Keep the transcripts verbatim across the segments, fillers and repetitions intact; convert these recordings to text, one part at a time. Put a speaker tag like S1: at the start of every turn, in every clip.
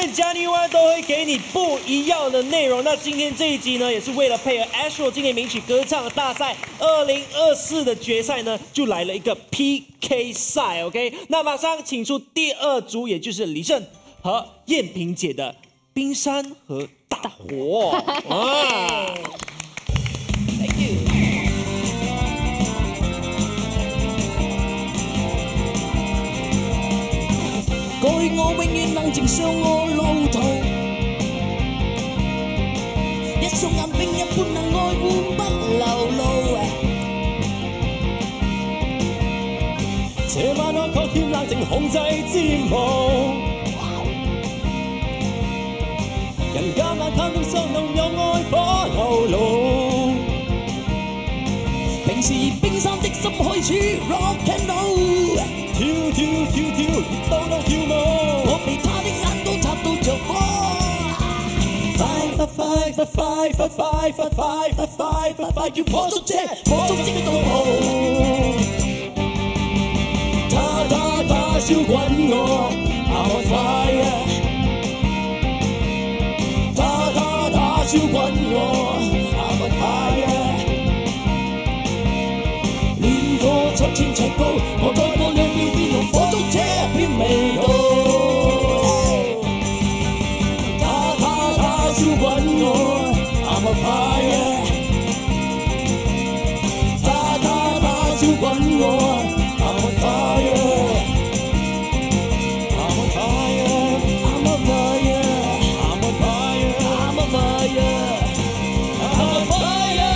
S1: 天嘉年华都会给你不一样的内容。那今天这一集呢，也是为了配合 Astro 经典名曲歌唱大赛二零二四的决赛呢，就来了一个 P K 赛 ，OK？ 那马上请出第二组，也就是李胜和燕萍姐的冰山和大火。啊
S2: Thank you。過去我永遠冷靜上我路途，一雙眼冰一般能愛護不流露。這晚我確欠冷靜控制戰無，人家眼看到相能有愛火流露，平時冰山的心開始 rock and roll。跳跳跳跳，熱到到跳舞，我被他的眼光插到着火。快快快快快快快快快快快快，要火燭車，火燭即到步。他他他燒滾我 ，I'm on fire。他他他燒滾我 ，I'm on fire。烈火七千尺高，我再過兩秒變用火燭車變味道。他他他燒滾我 ，I'm on fire。他他他燒滾我 ，I'm on fire。I'm on fire。I'm on fire。I'm on fire。I'm on fire。I'm on fire。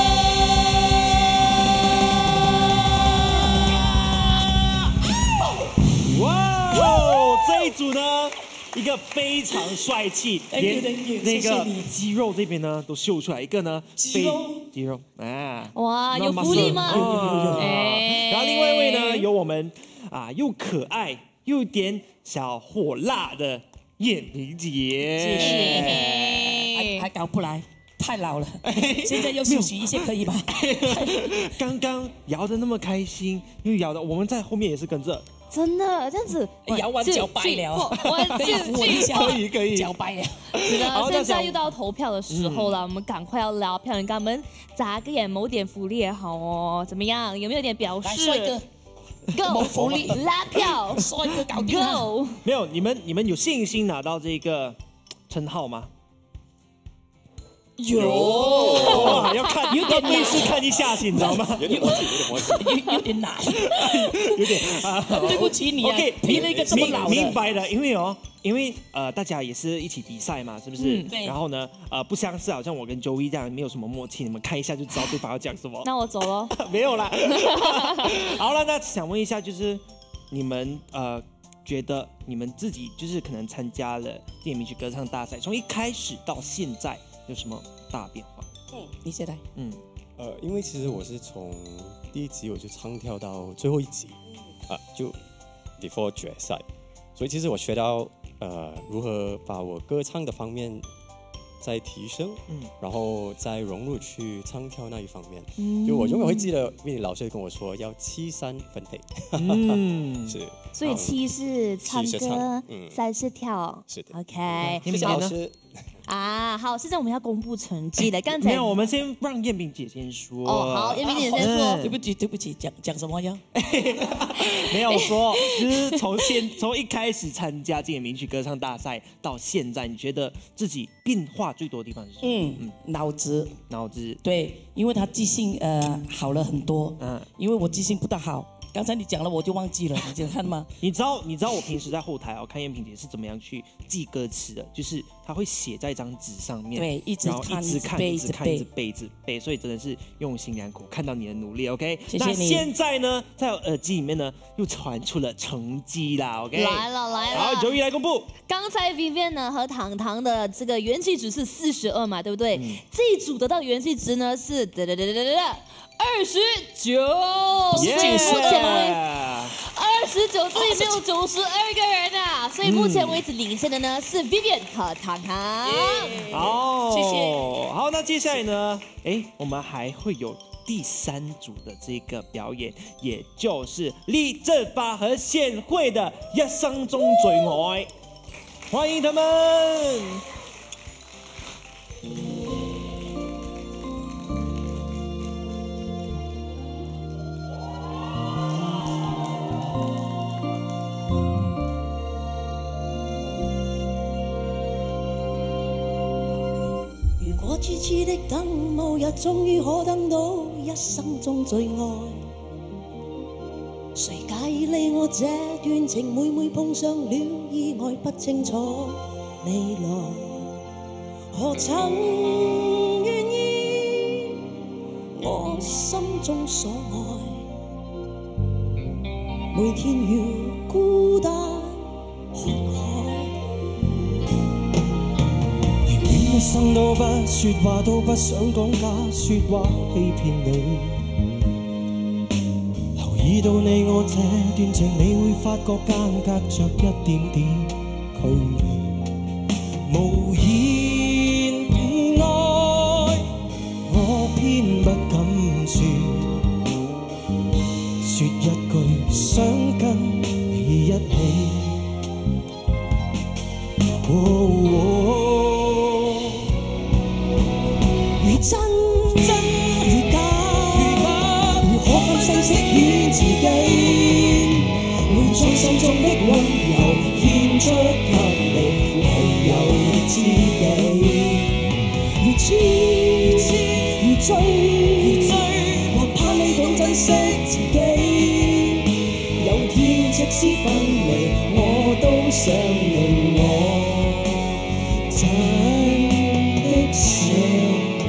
S1: 哇，这一组呢，一个非常帅气，
S2: Thank you,
S1: 连
S2: thank you，
S1: 那个
S2: 谢谢你
S1: 肌肉这边呢都秀出来，一个呢
S2: 肌肉
S1: 非肌肉啊，
S3: 哇，
S1: 那
S3: 有福利吗？
S1: 有有有
S3: 哎
S1: 然后另外一位呢，有我们啊又可爱又有点小火辣的燕萍姐，
S2: 谢谢还还搞不来，太老了，现在要休息一下可以吗？
S1: 刚刚摇的那么开心，又摇的，我们在后面也是跟着。
S3: 真的这样子，
S2: 摇完脚掰了，
S3: 我
S2: 可以扶我一下，
S1: 可以可以
S2: 脚掰了。
S3: 是的，
S1: 好
S3: 现在
S1: 那
S3: 又到投票的时候了，我们赶快要聊票，你给我们砸个眼，谋点福利也好哦，怎么样？有没有点表
S2: 来，
S3: 示
S2: 帅哥，
S3: ？Go
S2: 谋福利
S3: 拉票
S2: 帅哥搞定了。
S3: ，Go！
S1: 没有，你们你们有信心拿到这个称号吗？
S2: 有，
S1: 哇，要看要对视看一下去，你知道吗？
S4: 有点默契，有点默契。
S2: 有有点难，
S1: 有点啊，
S2: 对不起你啊
S1: OK，
S2: 批了一个这么老的
S1: 明明白了，因为哦，因为呃，大家也是一起比赛嘛，是不是？
S2: 嗯对
S1: 然后呢，呃，不相似，好像我跟 Joey 这样没有什么默契，你们看一下就知道对方要讲什么。
S3: 那我走了。
S1: 没有啦。好了，那想问一下，就是你们呃，觉得你们自己就是可能参加了电影名曲歌唱大赛，从一开始到现在有什么大变化？
S2: 嗯，你先来。
S1: 嗯，
S4: 呃，因为其实我是从第一集我就唱跳到最后一集，啊，就 before 决赛，所以其实我学到呃如何把我歌唱的方面再提升，
S1: 嗯
S4: 嗯，然后再融入去唱跳那一方面。
S3: 嗯
S4: 就我永远会记得 Vinny 老师跟我说要七三分配，
S1: 嗯
S4: 是，
S3: 所以七是唱
S4: 七是
S3: 歌
S4: 唱，嗯
S3: 三是跳。
S4: 是的。
S3: OK，
S1: 你们
S4: 谢谢
S1: 姐呢？
S4: 老师。
S3: 啊，好，现在我们要公布成绩了。刚才
S1: 没有，我们先让燕萍姐先说。
S3: 哦，好，燕萍姐先说
S1: 嗯。
S2: 对不起，对不起，讲讲什么呀？
S1: 没有说，就是从现从一开始参加经典名曲歌唱大赛到现在，你觉得自己变化最多的地方是什么？
S2: 嗯，脑子
S1: 脑子，
S2: 对，因为他记性呃好了很多，
S1: 嗯，
S2: 因为我记性不大好。刚才你讲了，我就忘记了，你想看吗？
S1: 你知道你知道我平时在后台哦看燕萍姐是怎么样去记歌词的，就是她会写在一张纸上面，
S2: 对一直
S1: 然后
S2: 看
S1: 一直看，
S2: 一直背
S1: 一直看，一直背，一直背，所以真的是用心良苦，看到你的努力 ，OK？
S2: 谢谢你
S1: 那现在呢，在耳机里面呢又传出了成绩啦 ，OK？
S3: 来了来了，
S1: 好，九一来公布。
S3: 刚才 Vivian 呢和糖糖的这个元气值是四十二嘛，对不对？
S1: 嗯
S3: 这一组得到元气值呢是哒哒哒哒哒哒二十九，所以目前为二十九，这里面有九十二个人啊，所以目前为止领先的呢是 Vivian 和糖糖。
S1: 好，
S2: 谢谢。
S1: 好，那接下来呢？哎，我们还会有第三组的这个表演，也就是李正发和宪慧的《一生中最愛》。 欢迎他们。
S2: 如果痴痴的等，某日終於可等到一生中最愛。誰介意理我這段情？每每碰上了意外，不清楚未來，何曾願意我心中所愛？每天要孤單看海。一生都不說話，都不想講假說話欺騙你。留意到你我這段情，你會發覺間隔着一點點距離。無言愛，我偏不敢說，說一句想跟你一起。哦哦真真如假，如可分身飾演自己，會將心中的溫柔獻出給你，唯有你知己。如痴如醉如醉，或怕你懂珍惜自己。有天即使分離，我都想令我真的想。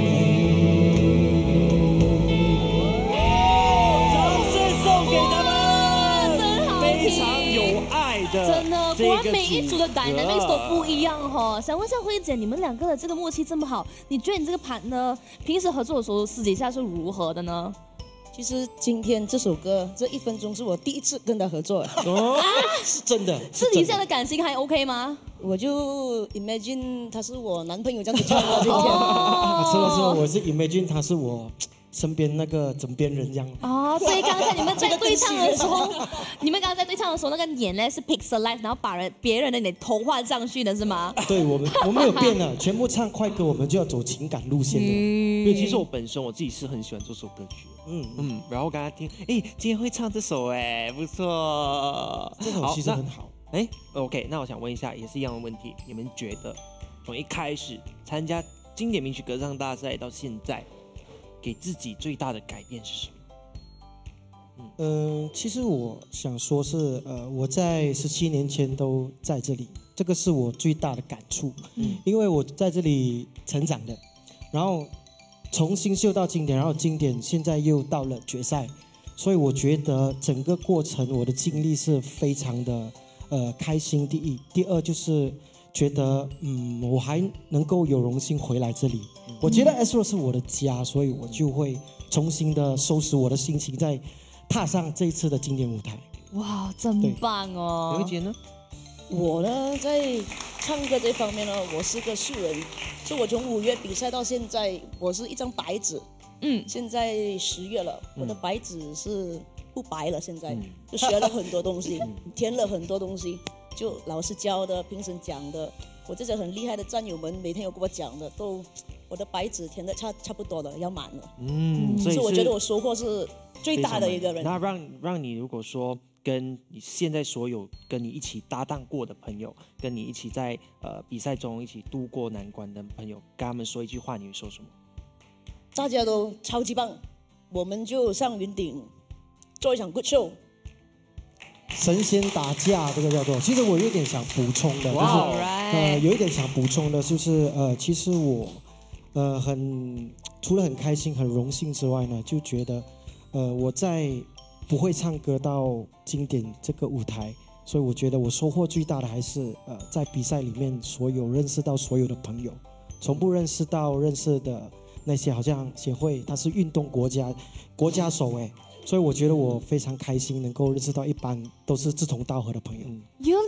S3: 真的，果然每一组的 dynamics 都不一样哈、哦。想问一下慧姐，你们两个的这个默契这么好，你觉得你这个盘呢，平时合作的时候私底下是如何的呢？
S2: 其实今天这首歌这一分钟是我第一次跟他合作，
S1: 哦，是真的。
S3: 私底下的感情还 OK 吗？
S2: 我就 imagine 他是我男朋友这样子唱的。今天，
S3: 哦，
S5: 是的是的，我是 imagine 他是我身边那个枕边人这样。
S3: 哦，所以刚才你们在对唱的时候，你们刚刚在对唱的时候，那个脸呢是 pixelize， 然后把人别人的脸头画上去的是吗？
S5: 对，我们我们有变了，全部唱快歌，我们就要走情感路线的。
S1: 因为其实我本身我自己是很喜欢这首歌曲，
S5: 嗯
S1: 嗯，然后刚刚听，哎，今天会唱这首，哎，不错，
S5: 这首其实很好。
S1: 哎 ，OK， 那我想问一下，也是一样的问题，你们觉得从一开始参加经典名曲歌唱大赛到现在，给自己最大的改变是什么？
S5: 嗯、呃，其实我想说是，呃，我在十七年前都在这里，这个是我最大的感触。嗯，因为我在这里成长的，然后从新秀到经典，然后经典现在又到了决赛，所以我觉得整个过程我的经历是非常的呃开心。第一，第二就是觉得嗯，我还能够有荣幸回来这里。嗯、我觉得 Astro 是我的家，所以我就会重新的收拾我的心情，在踏上这一次的经典舞台。
S3: 哇，真棒哦！
S1: 刘一杰呢？
S2: 我呢，在唱歌这方面呢，我是个素人，所以我从五月比赛到现在，我是一张白纸。嗯，现在十月了，我的白纸是不白了，现在、嗯、就学了很多东西，填了很多东西，就老师教的、评审讲的，我这些很厉害的战友们每天有跟我讲的，都我的白纸填的差差不多了，要满了。嗯，所以我觉得我收获是最大的一个人。
S1: 那让让你如果说跟你现在所有跟你一起搭档过的朋友，跟你一起在呃比赛中一起度过难关的朋友，跟他们说一句话，你会说什么？
S2: 大家都超级棒，我们就上云顶做一场 good show。
S5: 神仙打架，这个叫做。其实我有点想补充的，就是、
S3: wow,
S5: 呃，有一点想补充的，就是呃，其实我呃很除了很开心、很荣幸之外呢，就觉得呃我在不会唱歌到经典这个舞台，所以我觉得我收获最大的还是呃在比赛里面所有认识到所有的朋友，从不认识到认识的那些，好像协会他是运动国家国家手哎。所以我觉得我非常开心，能够认识到一般都是志同道合的朋友。
S3: 有了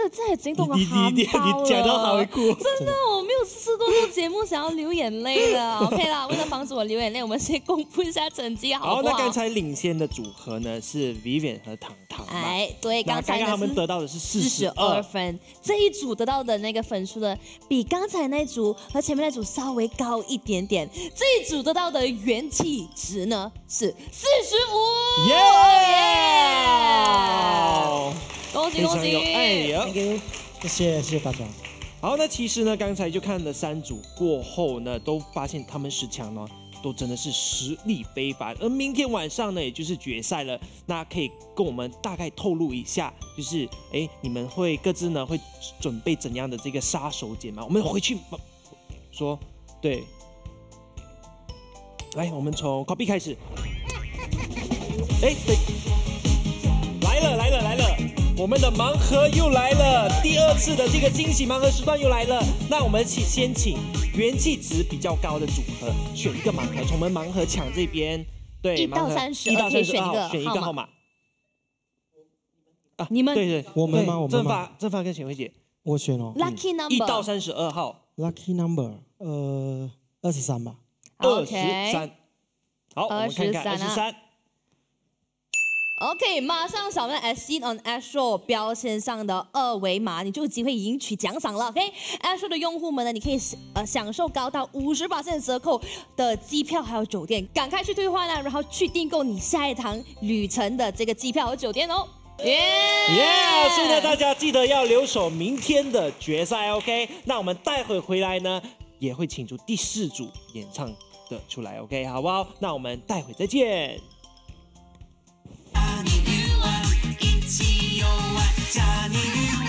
S3: 的在惊动了
S1: 你
S3: 汗
S1: 你你
S3: 包
S1: 你讲到他会哭，
S3: 真的，我没有试过录节目想要流眼泪的。OK 啦，为了防止我流眼泪，我们先公布一下成绩，好
S1: 好，
S3: 不好？
S1: 那刚才领先的组合呢是 Vivian 和糖糖嘛。
S3: 哎，对，
S1: 那
S3: 刚才呢
S1: 刚刚他们
S3: 是
S1: 得到的是四
S3: 四十
S1: 十二。
S3: 二分，这一组得到的那个分数呢，比刚才那组和前面那组稍微高一点点。这一组得到的元气值呢是四十五，
S1: 耶！
S3: 恭喜恭喜！
S1: 非常有爱呀。
S5: Thank you，谢谢谢谢大家。
S1: 好，那其实呢，刚才就看了三组过后呢，都发现他们十强呢，都真的是实力非凡。而明天晚上呢，也就是决赛了，那可以跟我们大概透露一下，就是哎，你们会各自呢会准备怎样的这个杀手锏吗？我们回去说，对，来，我们从 copy 开始。哎，对，来了来了来了。我们的盲盒又来了，第二次的这个惊喜盲盒时段又来了。那我们请先请元气值比较高的组合选一个盲盒，从我们盲盒抢这边，对，
S3: 一到
S1: 盲盒
S3: 三十
S1: 一到
S3: 可以
S1: 三十二号，选一
S3: 选一个
S1: 个号码。啊，
S3: 你们
S1: 对对，
S5: 我们吗
S1: 对
S5: 我们吗
S1: 正发正发跟贤惠姐，
S5: 我选哦
S3: lucky
S1: 一到
S3: number
S1: 三十二号，
S5: ，lucky number，呃，二十三吧。
S1: 二十
S3: OK
S1: 三。好，我们看看二
S3: 二十三啊
S1: 十三。
S3: OK，马上扫描 As Seen on Astro 标签上的二维码，你就有机会赢取奖赏了。OK，Astro 的用户们呢，你可以呃享受高到五十%的折扣的机票还有酒店，赶快去兑换啊，然后去订购你下一趟旅程的这个机票和酒店哦。耶
S1: 耶！所以呢，大家记得要留守明天的决赛 ，OK？那我们待会回来呢，也会请出第四组演唱的出来 ，OK？ 好不好？那我们待会再见。
S2: 加你欲望，一起游玩，加你欲望。